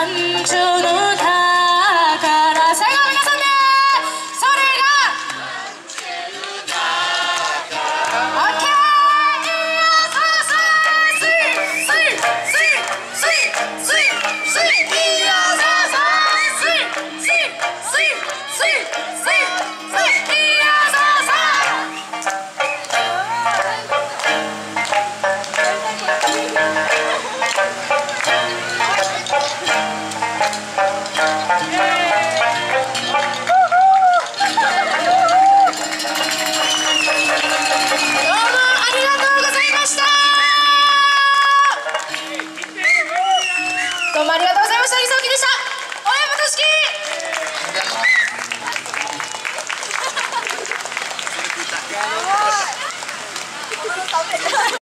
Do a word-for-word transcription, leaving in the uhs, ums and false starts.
中の宝、最後は皆さんでそれがオッケー。どうもありがとうございました。りそうきでした。親元式。